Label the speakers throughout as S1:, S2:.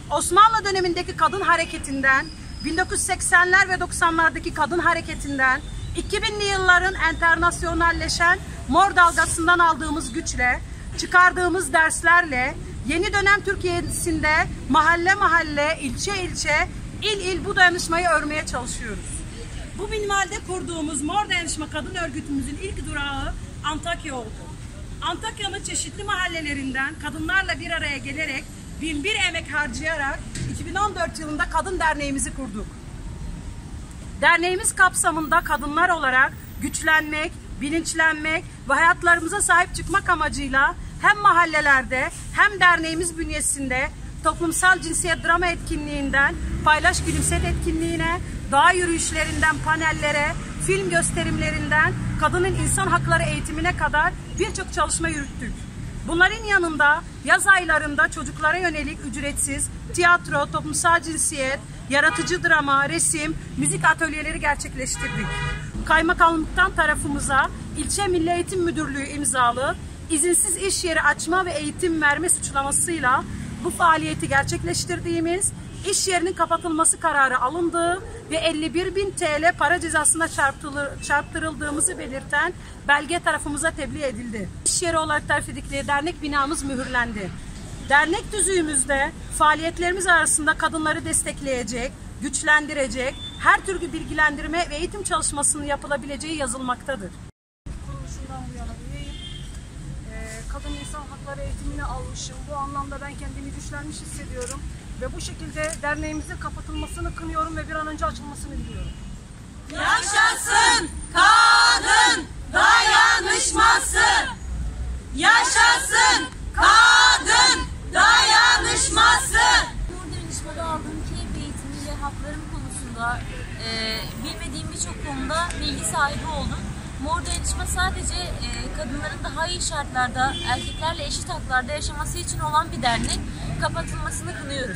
S1: Osmanlı dönemindeki kadın hareketinden, 1980'ler ve 90'lardaki kadın hareketinden, 2000'li yılların enternasyonalleşen mor dalgasından aldığımız güçle, çıkardığımız derslerle yeni dönem Türkiye'sinde mahalle mahalle, ilçe ilçe, il il bu dayanışmayı örmeye çalışıyoruz. Bu minvalde kurduğumuz Mor Dayanışma Kadın Örgütümüzün ilk durağı Antakya oldu. Antakya'nın çeşitli mahallelerinden kadınlarla bir araya gelerek binbir emek harcayarak 2014 yılında Kadın Derneğimizi kurduk. Derneğimiz kapsamında kadınlar olarak güçlenmek, bilinçlenmek ve hayatlarımıza sahip çıkmak amacıyla hem mahallelerde hem derneğimiz bünyesinde toplumsal cinsiyet drama etkinliğinden paylaş gülümset etkinliğine, doğa yürüyüşlerinden panellere, film gösterimlerinden kadının insan hakları eğitimine kadar birçok çalışma yürüttük. Bunların yanında yaz aylarında çocuklara yönelik ücretsiz tiyatro, toplumsal cinsiyet, yaratıcı drama, resim, müzik atölyeleri gerçekleştirdik. Kaymakamlıktan tarafımıza ilçe Milli Eğitim Müdürlüğü imzalı izinsiz iş yeri açma ve eğitim verme suçlamasıyla bu faaliyeti gerçekleştirdiğimiz, iş yerinin kapatılması kararı alındığı ve 51.000 TL para cezasına çarptırıldığımızı belirten belge tarafımıza tebliğ edildi. İş yeri olarak tarif edildiği dernek binamız mühürlendi. Dernek tüzüğümüzde faaliyetlerimiz arasında kadınları destekleyecek, güçlendirecek, her türlü bilgilendirme ve eğitim çalışmasının yapılabileceği yazılmaktadır.
S2: Kuruluşundan bu yana üyeyim. Kadın insan hakları eğitimini almışım. Bu anlamda ben kendimi güçlenmiş hissediyorum. Ve bu şekilde derneğimizin kapatılmasını kınıyorum ve bir an önce açılmasını diliyorum.
S3: Yaşasın kadın dayanışması! Yaşasın kadın dayanışması!
S4: Mor Dayanışma'da aldığım keyif eğitimiyle haklarım konusunda bilmediğim birçok konuda bilgi sahibi oldum. Mor Dayanışma sadece kadınların daha iyi şartlarda, erkeklerle eşit haklarda yaşaması için olan bir dernek. Kapatılmasını kınıyoruz.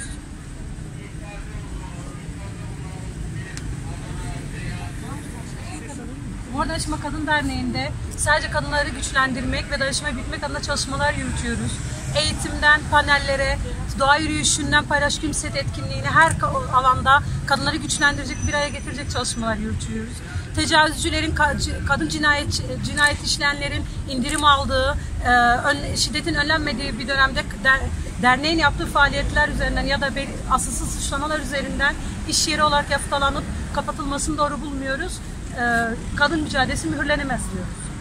S1: Mor Dayanışma Kadın Derneği'nde sadece kadınları güçlendirmek ve dayanışmayı büyütmek adına çalışmalar yürütüyoruz. Eğitimden panellere, doğa yürüyüşünden paylaş gülümset etkinliğine her alanda kadınları güçlendirecek, bir araya getirecek çalışmalar yürütüyoruz. Tecavüzcülerin, kadın cinayet işleyenlerin indirim aldığı, şiddetin önlenmediği bir dönemde derneğin yaptığı faaliyetler üzerinden ya da asılsız suçlamalar üzerinden iş yeri olarak yaftalanıp kapatılmasını doğru bulmuyoruz. Kadın mücadelesi mühürlenemez diyoruz.